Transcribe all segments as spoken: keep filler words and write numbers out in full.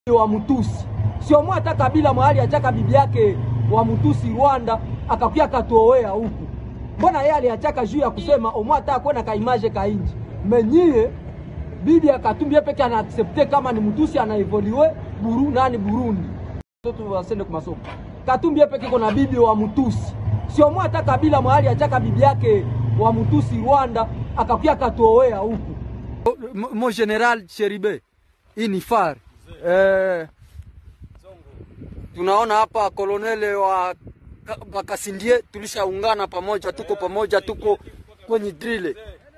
wa Mutusi. Sio mwa hata kabila mahali achaka bibi yake wa Mutusi Rwanda akakuya katuoea huku. Mbona yeye aliachaka juu ya kusema omwa hata kwenda ka image ka inji. Menyie bibi akatumbi peke ana accepte kama ni Mutusi ana evolue Burundi nani Burundi. Toto wasende kwa masomo. Katumbi peke kuna bibi wa Mutusi. Sio mwa hata kabila mahali achaka bibi yake wa Mutusi Rwanda akakuya katuoea huku. Mo general Cheribe. Hii ni far. Eh, tunaona hapa kolonele wa Bakasindie tulishaungana pamoja, tuko pamoja, tuko kwenye drille.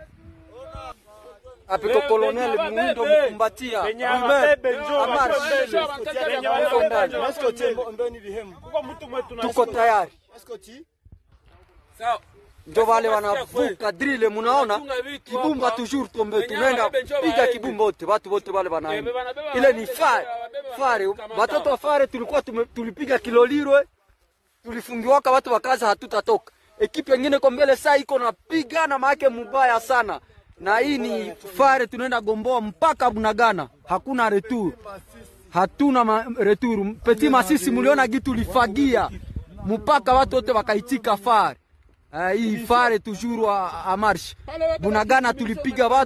Apiko kolonele muundo mkumbatia. Tuko tayari. Ndio wale wanavuka drille, munaona kibumba toujours tombe, tunaenda piga kibumba wote, watu wote wale wanaenda. Ile ni fare. Fare, watoto wa fare tulikuwa tulipiga kilolirwe, tulifungiwaka watu wakaza hatutatoka. Ekipe nyingine kwa mbele saa iko na pigana maake mubaya sana. Na hii ni fare, tunaenda gomboa mpaka Bunagana. Hakuna retour. Hatuna retour. Petit Masisi muliona gitu lifagia mpaka watu wote wakaitika fare. Uh, hii fare toujours a marche. Bunagana tulipiga watu.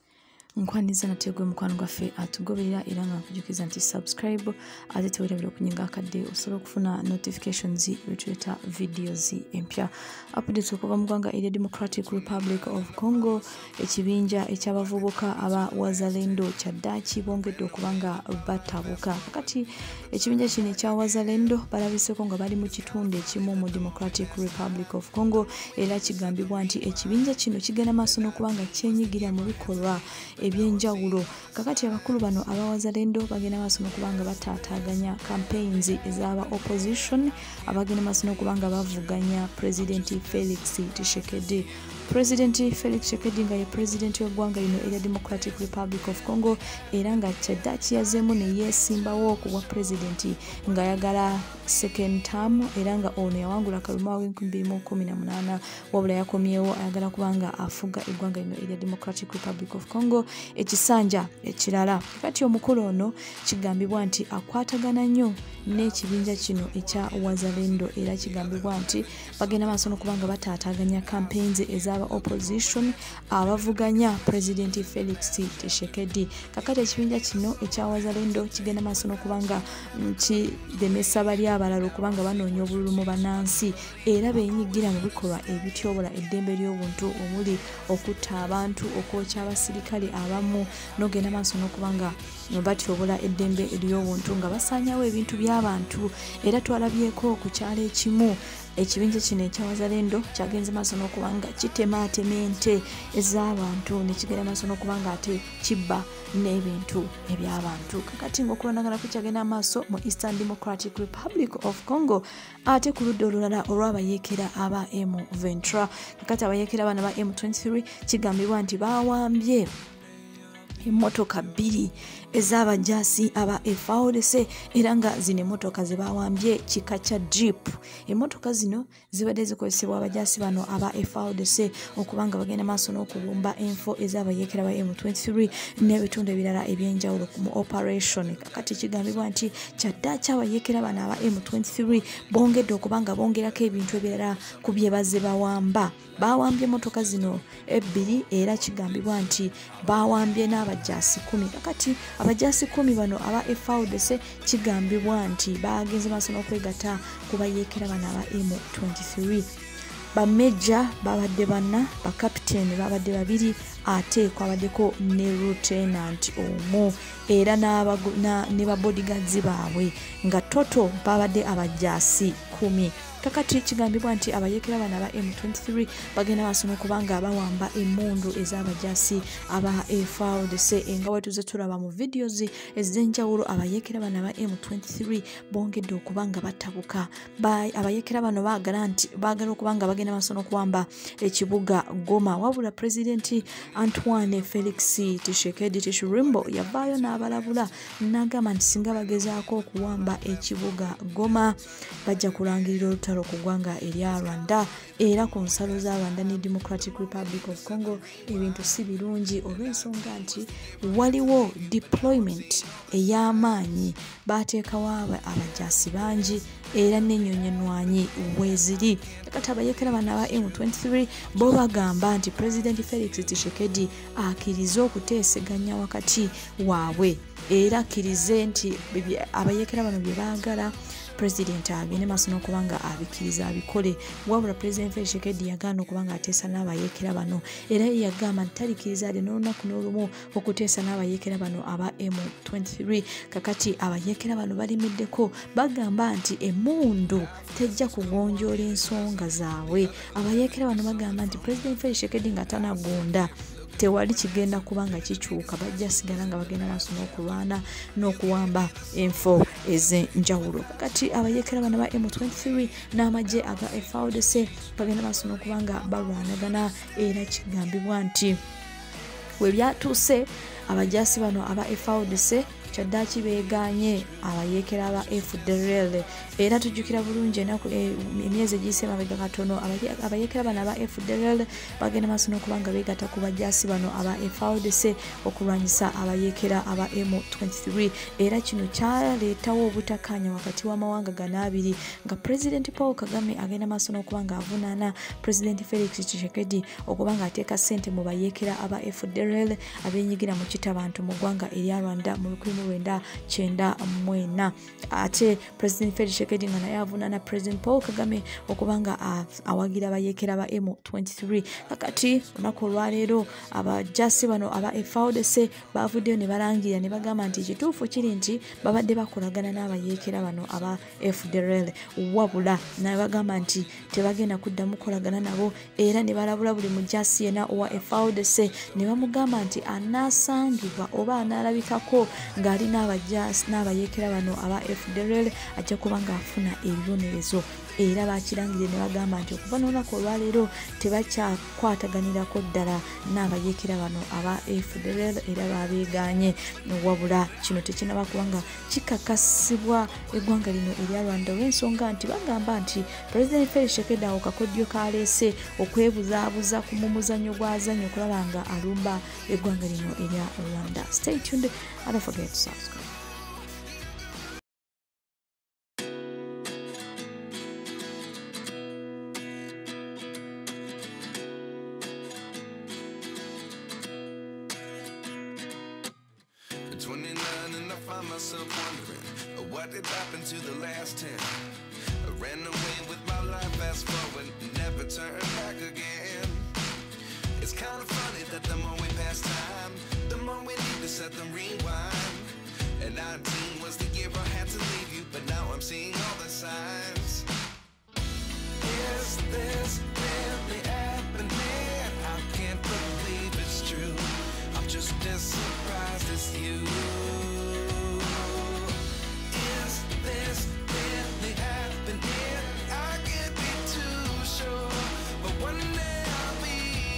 Nkwaniza nategwe mukwano gafe atugoberera iranga kujukiza nti subscribe ate tewera biro kunyinga akade usoro kufuna notifications retweeta videos empya updates okuva mu ggwanga erya Democratic Republic of Congo. Ekibinja ekyabavubuka aba Wazalendo kyaddaaki bongedde okubanga batabuka. Kati ekibinja kino ekya Wazalendo balabiseko nga bali mu kitundu ekimu mu Democratic Republic of Congo era kigambibwa nti ekibinja kino kigenda maaso n'okubanga kyenyigira mu bikolwa ebyenjawulo. Kakati abakulu bano aba Wazalendo bagenda maaso n'okubanga bataataaganya campaigns ez'aba opposition, abagenda maaso n'okubanga bavuganya President Felix Tshisekedi. President Felix Tshisekedi nga ye president w'eggwanga lino erya Democratic Republic of Congo era nga kyaddaaki yazeemu ne yeesimbawo ku bwa president nga yagala second term era nga ono yawangula akaluma w'enkumi bbiri mu kkumi na munaana wabula yakomyewo ayagala kubanga afuga eggwanga lino erya Democratic Republic of Congo ekisanja ekirala. Kati omukulu ono kigambibwa nti akwatagana nnyo n'ekibinja kino ekya Wazalendo era kigambibwa nti bagenda maaso n'okubanga bataataaganya campaigns ez'aba opposition abavuganya President Felix Tshisekedi. Kakati ekibinja kino ekya Wazalendo kigenda maaso n'okubanga kiremesa bali abalala okubanga banoonya obululu mu bannansi era beenyigira mu bikolwa ebityobola eddembe ly'obuntu omuli okutta abantu, okwokya abasirikale abamu n'ogenda maaso n'okubanga batyobola eddembe ery'obuntu nga basaanyawo ebintu by'abantu. Era twalabyeko ku kyalo ekimu ekibinja kino ekya Wazalendo kyagenze maaso n'okubanga kitemaatema ente ez'abantu ne kigenda maaso n'okubanga ate kibba n'ebintu eby'abantu. Kakati ng'okulondagana ku kyagenda maaso mu Eastern Democratic Republic of Congo ate ku ludda olulala olw'Abayekera aba M twenty-three. Kakati Abayekera bana ba M twenty-three kigambibwa nti baawambye emmotoka bbiri ez'abajasi aba F A R D C era nga zino emmotoka ze bawambye kika kya jeep. Emmotoka zino zibadde zikozesebwa abajasi bano aba F A R D C okubanga bagenda maaso n'okubumba enfo ez'Abayekera ba M twenty-three n'ebitundu ebirala ebyenjawulo mu operation. Kakati kigambibwa nti kyaddaaki Abayekera bano aba M twenty-three bongedde okubanga bongerako ebintu ebirala ku bye bazze bawamba. Bawambye emmotoka zino ebbiri era kigambibwa nti bawambye n'abajasi kumi. Kakati abajasi kumi bano aba F A R D C kigambibwa nti bagenze maaso n'okwegatta ku Bayekera bano aba M twenty-three. Bameja babadde bana, bakapiteni babadde babiri ate kwabaddeko ne lieutenant omu era ne ba bodyguards baabwe nga toto babadde abajasi kumi. Kakati kigambibwa nti Abayekera bano aba M twenty-three bagenda maaso n'okubanga bawamba emmundu ez'abajasi aba F A R D C nga bwe tuze tulaba mu videos ez'enjawulo. Abayekera bano aba M twenty-three bongedde okubanga batabuka. Abayekera bano baagala nti baagala okubanga bagenda maaso n'okuwamba ekibuga Goma wabula President Antoine Felix Tshisekedi Tshilombo yavaayo n'abalabula n'agamba nti singa bagezaako okuwamba ekibuga Goma bajja kulangirira olutalo ku ggwanga erya Rwanda era ku nsalo za Rwanda ne Democratic Republic of Congo ebintu si birungi olw'ensonga nti waliwo deployment ey'amaanyi baateekawo abajaasi bangi era n'ennyonnyonwanyi weeziri. Kati Abayekera bano aba M twenty-three bo bagamba nti President Felix Tshisekedi akkirize okuteeseganya wakati waabwe era akkirize nti Abayekera bano bye baagala President agende maaso n'okubanga abikkiriza abikole. Wabula President Felix Tshisekedi yagaana okubanga ateesa n'Abayekera bano era yagamba nti talikkiriza ade n'olunaku n'olumu okuteesa n'Abayekera bano aba M twenty-three. Kakati Abayekera bano balimiddeko bagamba nti emmundu tejja kugonjoola ensonga zaabwe. Abayekera bano bagamba nti President Felix Tshisekedi nga tanagonda tewali kigenda kubanga kikyuka, bajja sigala nga bagenda maaso n'okulwana n'okuwamba enfo ez'enjawulo. Kati Abayekera bano ba M twenty-three n'amagye aga F A R D C bagenda maaso n'okubanga balwanagana era kigambibwa nti we byatuuse abajaasi bano aba F A R D C kyaddaaki beeganye Abayekera aba F D L R era tujjukira bulungi enaku emyezi egiyise mabega katono Abayekera bano aba F D L R bagenda maaso n'okubanga beegatta ku bajaasi bano aba F A R D C okulwanyisa Abayekera aba M twenty-three era kino kyaleetawo obutakkaanya wakati w'amawanga gano abiri nga President Paul Kagame agenda maaso n'okubanga avunaana President Felix Tshisekedi okubanga ateeka ssente mu Bayekera aba F D L R abeenyigira mu kitabantu mu ggwanga erya Rwanda mu lukumi lwenda kyenda mwena. Ate President Felix Tshisekedi nga naye avunaana President Paul Kagame okubanga awagira Abayekera aba M twenty-three. Kakati olunaku olwaleero abajaasi bano aba F A R D C baavuddeyo ne balangira ne bagamba nti ekituufu kiri nti babadde bakolagana n'Abayekera bano aba F D L R wabula naye bagamba nti tebagenda kuddamu kukolagana nabo era ne balabula buli mujaasi yena owa F A R D C ne bamugamba nti anaasangibwa oba anaalabikako ng'ali n'abajaasi n'Abayekera bano aba F D L R ajja kuba ng'afuna ebibonerezo era bakirangire ne bagamba nti okuva n'olunaku olwaleero tebakyakwataganirako ddala n'Abayekera bano aba F D L R era babeeganye wabula kino tekinaba kubanga kikakasibwa eggwanga lino erya Rwanda olw'ensonga nti bagamba nti President Felix Tshisekedi awo kakodyo kaleese okwebuzaabuza ku mumuzannyo gw'azannyo okulaba nga alumba eggwanga lino erya Rwanda. Stay tuned and don't forget to subscribe. twenty-nine and I find myself wondering what did happen to the last ten. I ran away with my life, fast forward, never turn back again. It's kind of funny that the more we pass time, the more we need to set them rewind. And nineteen was the year I had to leave you, but now I'm seeing all the signs. Is this really happening? I can't believe it's true. I'm just as surprised as you.